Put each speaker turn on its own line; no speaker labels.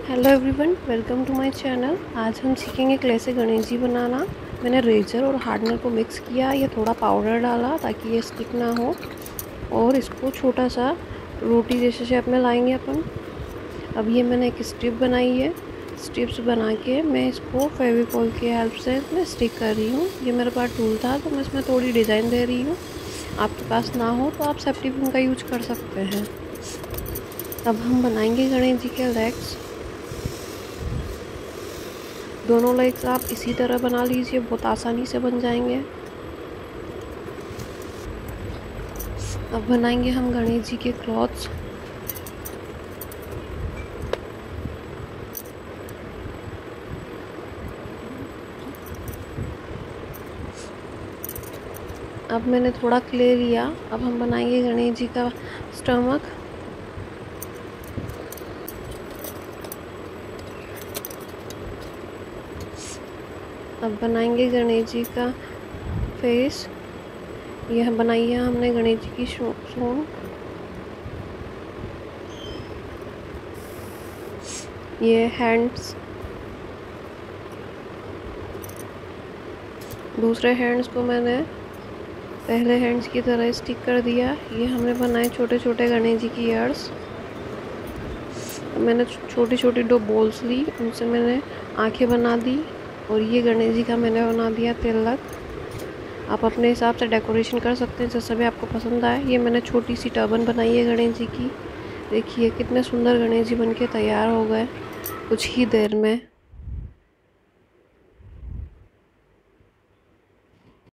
Hello everyone, welcome to my channel. आज हम सीखेंगे क्ले से गणेश जी बनाना। मैंने रेजर और हार्डनर को मिक्स किया, ये थोड़ा पाउडर डाला ताकि ये स्टिक ना हो, और इसको छोटा सा रोटी जैसे शेप में लाएंगे अपन। अब ये मैंने एक स्ट्रिप बनाई है। स्ट्रिप्स बना के मैं इसको फेविकॉल की हेल्प से मैं स्टिक कर रही हूँ। ये मेरे पास टूल था तो मैं इसमें थोड़ी डिज़ाइन दे रही हूँ। आपके पास ना हो तो आप सेफ्टी पिन का यूज कर सकते हैं। अब हम बनाएंगे गणेश जी के लेग्स। दोनों लेग्स आप इसी तरह बना लीजिए, बहुत आसानी से बन जाएंगे। अब बनाएंगे हम गणेश जी के क्लॉथ्स। अब मैंने थोड़ा क्ले लिया। अब हम बनाएंगे गणेश जी का स्टमक। अब बनाएंगे गणेश जी का फेस। यह बनाई है हमने गणेश जी की सूंड। ये हैंड्स, दूसरे हैंड्स को मैंने पहले हैंड्स की तरह स्टिक कर दिया। ये हमने बनाए छोटे छोटे गणेश जी की ईयर्स। मैंने छोटी छोटी 2 बॉल्स ली, उनसे मैंने आंखें बना दी, और ये गणेश जी का मैंने बना दिया तिलक। आप अपने हिसाब से डेकोरेशन कर सकते हैं जैसा भी आपको पसंद आए। ये मैंने छोटी सी टर्बन बनाई है गणेश जी की। देखिए कितने सुंदर गणेश जी बनके तैयार हो गए कुछ ही देर में।